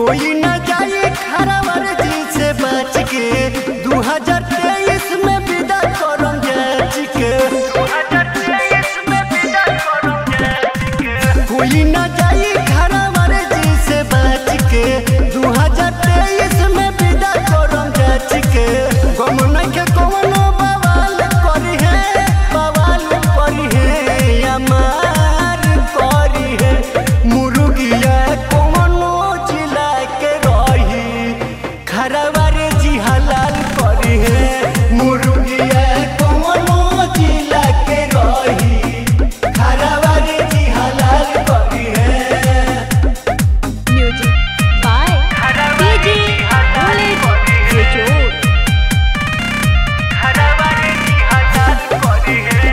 कोई न जाए खराबर जी से बच के 2023 में विदा करम जाच के 2023 में विदा करम जाच के कोई न जाए खराबर जी से बच के 2023 में विदा करम जाच के गम नहीं के कोनो बवाल करी है अमार करी है मुर्गिया कोनो जिला के रही खराबर जी हलाल करी है मुर्गिया कोनो जिला के रही खराबर जी हलाल करी है। म्यूजिक बाय डीजे बुलेट खराबर जी हलाल करी है।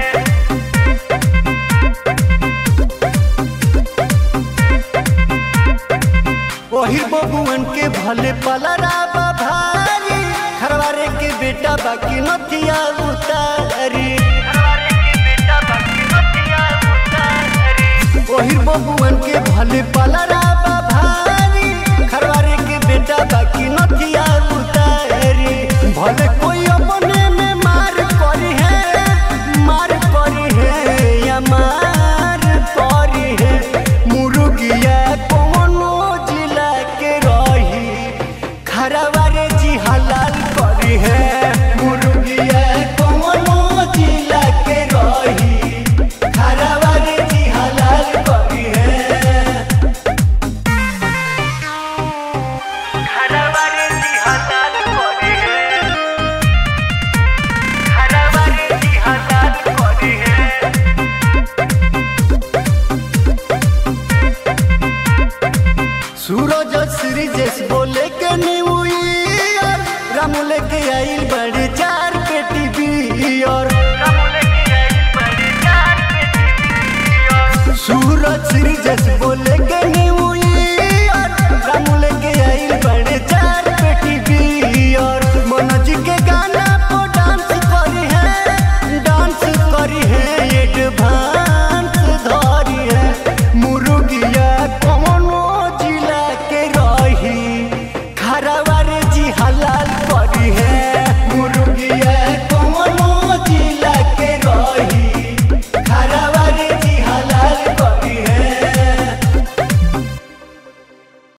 वही बबुअन के भले पलरा भारी खरवारे के बेटा बाकी नथिया उतारी वही बबुअन के भले पलरा भारी खरवारे के बेटा बाकी नथिया उतारी भले कोई अपने में मार करी है या मार करी है मुर्गिया कोनो जिला के रही खराबर जी हलाल करी है मुर्गिया कोनो जिला के रही खराबर जी हलाल करी है। खराबर जी हलाल करी है खराबर जी हलाल करी है। सूरज श्री जैस बोले के न्यू ईयर राम लेके आई बड़ी 4 पेटी बियर सूरज श्री जैस बोले के